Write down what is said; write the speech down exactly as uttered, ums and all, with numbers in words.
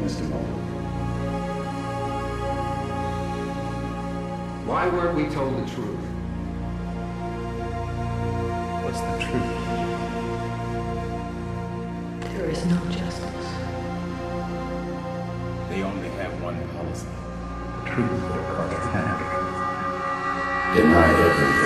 Mister Mulder? Why weren't we told the truth? What's the truth? There is no justice. They only have one policy. The truth that across the hand. Deny everything.